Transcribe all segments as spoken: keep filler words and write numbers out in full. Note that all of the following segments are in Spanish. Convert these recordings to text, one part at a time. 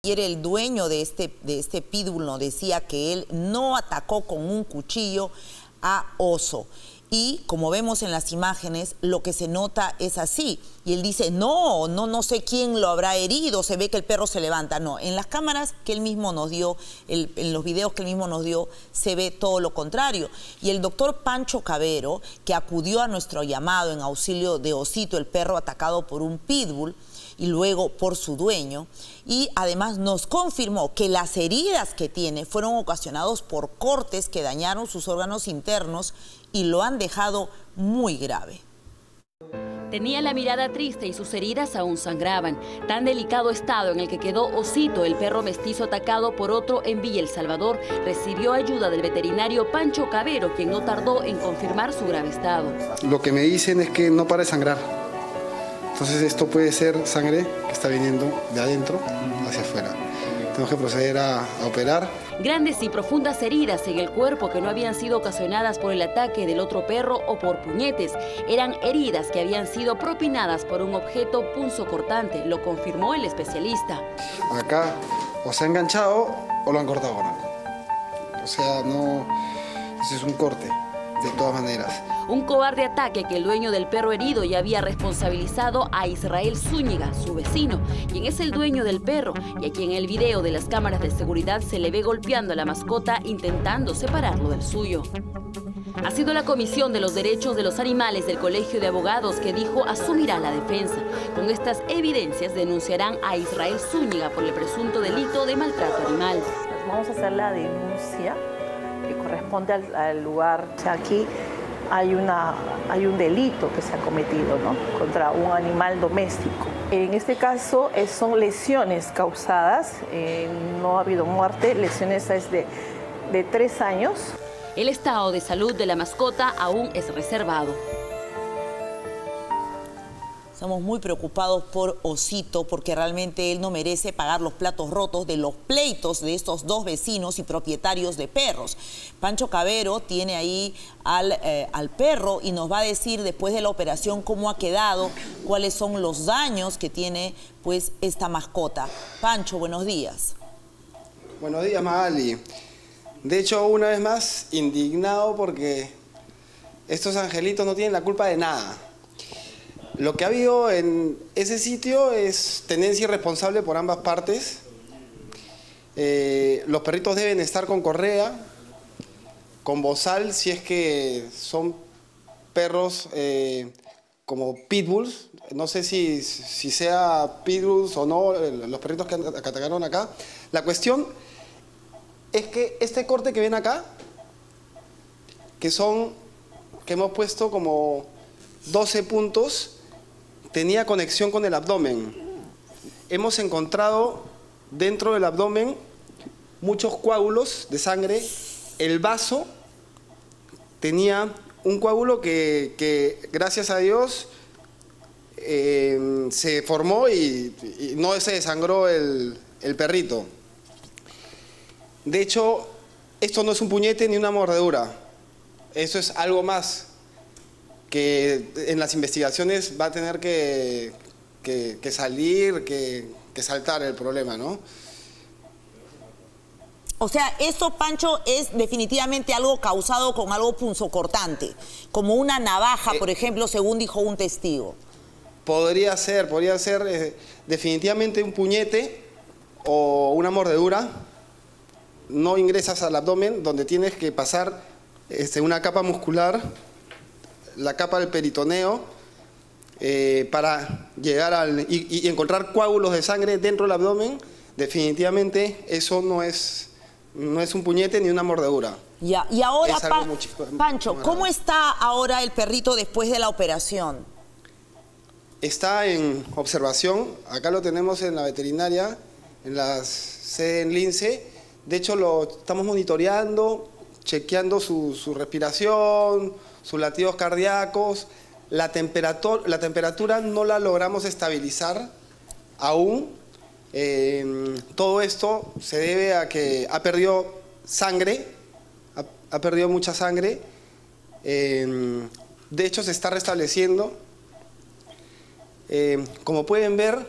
Ayer el dueño de este, de este pitbull nos decía que él no atacó con un cuchillo a Oso. Y como vemos en las imágenes, lo que se nota es así. Y él dice, no, no, no sé quién lo habrá herido, se ve que el perro se levanta. No, en las cámaras que él mismo nos dio, el, en los videos que él mismo nos dio, se ve todo lo contrario. Y el doctor Pancho Cavero, que acudió a nuestro llamado en auxilio de Osito, el perro atacado por un pitbull, y luego por su dueño, y además nos confirmó que las heridas que tiene fueron ocasionadas por cortes que dañaron sus órganos internos y lo han dejado muy grave. Tenía la mirada triste y sus heridas aún sangraban. Tan delicado estado en el que quedó Osito, el perro mestizo atacado por otro en Villa El Salvador, recibió ayuda del veterinario Pancho Cavero, quien no tardó en confirmar su grave estado. Lo que me dicen es que no para de sangrar. Entonces esto puede ser sangre que está viniendo de adentro hacia afuera. Tenemos que proceder a, a operar. Grandes y profundas heridas en el cuerpo que no habían sido ocasionadas por el ataque del otro perro o por puñetes. Eran heridas que habían sido propinadas por un objeto punzocortante, lo confirmó el especialista. Acá o se ha enganchado o lo han cortado con algo. O sea, no, ese es un corte, de todas maneras. Un cobarde ataque que el dueño del perro herido ya había responsabilizado a Israel Zúñiga, su vecino, quien es el dueño del perro y a quien en el video de las cámaras de seguridad se le ve golpeando a la mascota intentando separarlo del suyo. Ha sido la Comisión de los Derechos de los Animales del Colegio de Abogados que dijo asumirá la defensa. Con estas evidencias denunciarán a Israel Zúñiga por el presunto delito de maltrato animal. Vamos a hacer la denuncia que corresponde al, al lugar. O sea, aquí hay, una, hay un delito que se ha cometido, ¿no?, contra un animal doméstico. En este caso eh, son lesiones causadas, eh, no ha habido muerte, lesiones es de, de tres años. El estado de salud de la mascota aún es reservado. Estamos muy preocupados por Osito porque realmente él no merece pagar los platos rotos de los pleitos de estos dos vecinos y propietarios de perros. Pancho Cavero tiene ahí al, eh, al perro y nos va a decir después de la operación cómo ha quedado, cuáles son los daños que tiene pues esta mascota. Pancho, buenos días. Buenos días, Magali. De hecho, una vez más, indignado porque estos angelitos no tienen la culpa de nada. Lo que ha habido en ese sitio es tenencia irresponsable por ambas partes. Eh, los perritos deben estar con correa, con bozal, si es que son perros eh, como pitbulls. No sé si, si sea pitbulls o no, los perritos que, que atacaron acá. La cuestión es que este corte que ven acá, que son, que hemos puesto como doce puntos, tenía conexión con el abdomen. Hemos encontrado dentro del abdomen muchos coágulos de sangre. El vaso tenía un coágulo que, que gracias a Dios, eh, se formó y, y no se desangró el, el perrito. De hecho, esto no es un puñete ni una mordedura. Eso es algo más que en las investigaciones va a tener que, que, que salir, que, que saltar el problema, ¿no? O sea, esto, Pancho, es definitivamente algo causado con algo punzocortante, como una navaja, eh, por ejemplo, según dijo un testigo. Podría ser, podría ser eh, definitivamente un puñete o una mordedura. No ingresas al abdomen, donde tienes que pasar este, una capa muscular, la capa del peritoneo, eh, para llegar al y, y encontrar coágulos de sangre dentro del abdomen. Definitivamente eso no es, no es un puñete ni una mordedura. Ya, y ahora, pa muy, Pancho, ¿cómo está ahora el perrito después de la operación? Está en observación, acá lo tenemos en la veterinaria, en la sede en Lince. De hecho lo estamos monitoreando, chequeando su, su respiración, sus latidos cardíacos. La temperatura, la temperatura no la logramos estabilizar aún. Eh, todo esto se debe a que ha perdido sangre, ha, ha perdido mucha sangre. Eh, de hecho se está restableciendo. Eh, como pueden ver,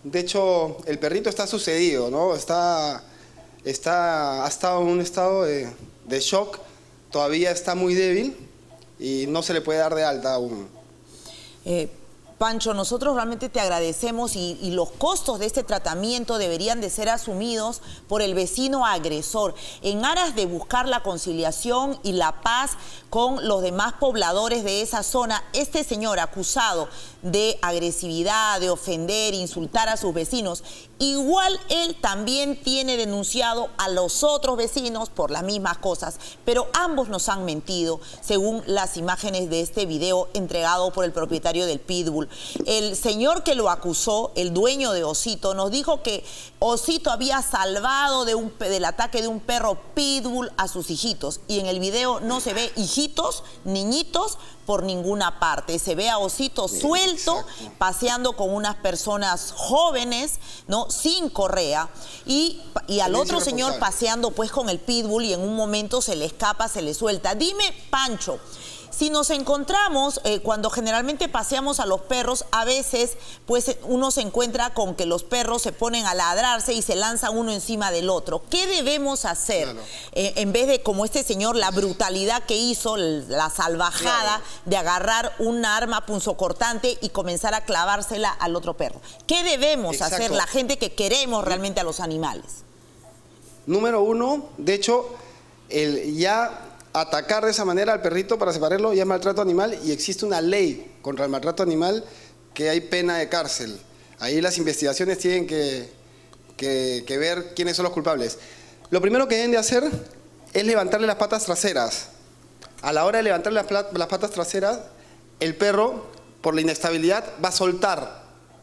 De hecho, el perrito está sucedido, ¿no? Está, está, ha estado en un estado de, de shock, todavía está muy débil y no se le puede dar de alta aún. Eh, Pancho, nosotros realmente te agradecemos y, y los costos de este tratamiento deberían de ser asumidos por el vecino agresor en aras de buscar la conciliación y la paz con los demás pobladores de esa zona. Este señor acusado de agresividad, de ofender, insultar a sus vecinos, igual él también tiene denunciado a los otros vecinos por las mismas cosas, pero ambos nos han mentido, según las imágenes de este video entregado por el propietario del Pitbull. El señor que lo acusó, el dueño de Osito, nos dijo que Osito había salvado de un, del ataque de un perro Pitbull a sus hijitos, y en el video no se ve hijitos, niñitos, por ninguna parte. Se ve a Osito suelto, exacto, paseando con unas personas jóvenes, ¿no? Sin correa, y, y al otro señor paseando pues con el Pitbull, y en un momento se le escapa, se le suelta. Dime, Pancho, si nos encontramos, eh, cuando generalmente paseamos a los perros, a veces pues uno se encuentra con que los perros se ponen a ladrarse y se lanzan uno encima del otro. ¿Qué debemos hacer? Claro. Eh, en vez de, como este señor, la brutalidad que hizo, la salvajada, claro, de agarrar un arma punzocortante y comenzar a clavársela al otro perro? ¿Qué debemos Exacto. hacer la gente que queremos realmente a los animales? Número uno, de hecho, el ya... atacar de esa manera al perrito para separarlo ya es maltrato animal, y existe una ley contra el maltrato animal que hay pena de cárcel. Ahí las investigaciones tienen que, que, que ver quiénes son los culpables. Lo primero que deben de hacer es levantarle las patas traseras. A la hora de levantarle las, las patas traseras, el perro, por la inestabilidad, va a soltar.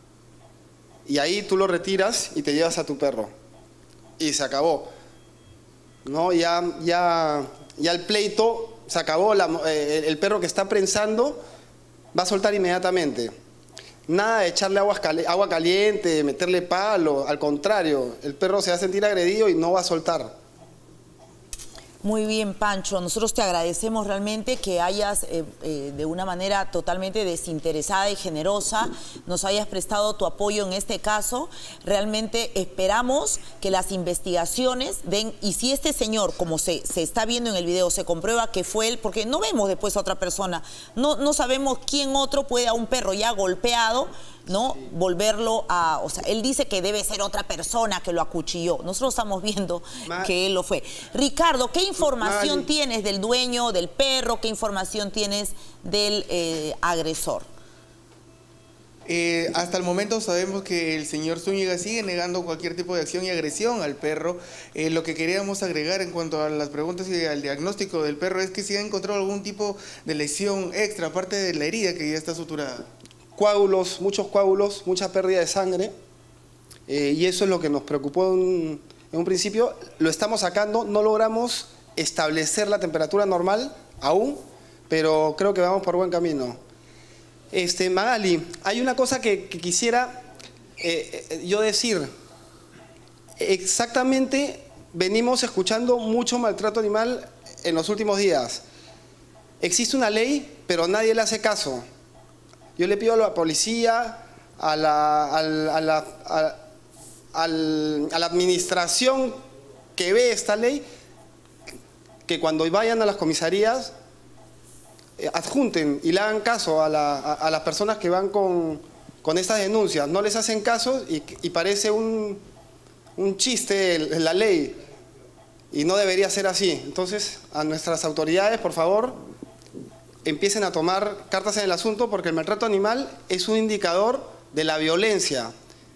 Y ahí tú lo retiras y te llevas a tu perro. Y se acabó. No, ya... ya Ya el pleito se acabó, la, eh, el perro que está prensando va a soltar inmediatamente. Nada de echarle agua, agua caliente, meterle palo, al contrario, el perro se va a sentir agredido y no va a soltar. Muy bien, Pancho, nosotros te agradecemos realmente que hayas eh, eh, de una manera totalmente desinteresada y generosa, nos hayas prestado tu apoyo en este caso. Realmente esperamos que las investigaciones den, y si este señor, como se, se está viendo en el video, se comprueba que fue él, porque no vemos después a otra persona, no, no sabemos quién otro puede a un perro ya golpeado, ¿no? Volverlo a... O sea, él dice que debe ser otra persona que lo acuchilló. Nosotros estamos viendo Ma que él lo fue. Ricardo, ¿qué información Ma tienes del dueño del perro? ¿Qué información tienes del eh, agresor? Eh, hasta el momento sabemos que el señor Zúñiga sigue negando cualquier tipo de acción y agresión al perro. Eh, lo que queríamos agregar en cuanto a las preguntas y al diagnóstico del perro es que si ha encontrado algún tipo de lesión extra, aparte de la herida que ya está suturada. Coágulos, muchos coágulos, mucha pérdida de sangre, eh, y eso es lo que nos preocupó en un, en un principio. Lo estamos sacando, no logramos establecer la temperatura normal aún, pero creo que vamos por buen camino. Este, Magali, hay una cosa que, que quisiera eh, eh, yo decir. Exactamente, venimos escuchando mucho maltrato animal en los últimos días. Existe una ley, pero nadie le hace caso. Yo le pido a la policía, a la, a la, a la, a, al, a la administración que ve esta ley, que cuando vayan a las comisarías eh, adjunten y le hagan caso a, la, a, a las personas que van con, con estas denuncias. No les hacen caso y, y parece un, un chiste la ley, y no debería ser así. Entonces, a nuestras autoridades, por favor, empiecen a tomar cartas en el asunto, porque el maltrato animal es un indicador de la violencia.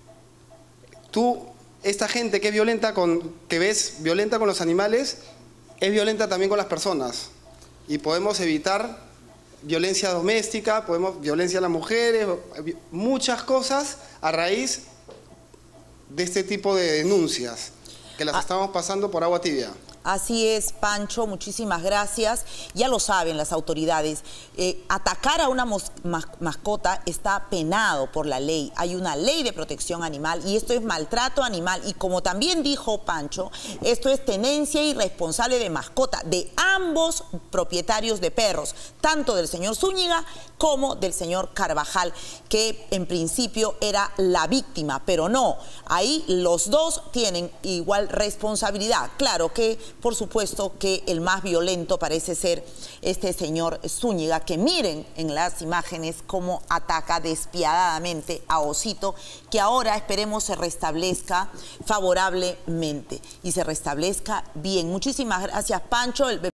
Tú, esta gente que es violenta, con, que ves violenta con los animales, es violenta también con las personas. Y podemos evitar violencia doméstica, podemos violencia a las mujeres, muchas cosas a raíz de este tipo de denuncias, que las ah. estamos pasando por agua tibia. Así es, Pancho, muchísimas gracias. Ya lo saben las autoridades, eh, atacar a una mos mascota está penado por la ley. Hay una ley de protección animal y esto es maltrato animal. Y como también dijo Pancho, esto es tenencia irresponsable de mascota de ambos propietarios de perros, tanto del señor Zúñiga como del señor Carvajal, que en principio era la víctima, pero no, ahí los dos tienen igual responsabilidad. Claro que, por supuesto, que el más violento parece ser este señor Zúñiga, que miren en las imágenes cómo ataca despiadadamente a Osito, que ahora esperemos se restablezca favorablemente y se restablezca bien. Muchísimas gracias, Pancho. El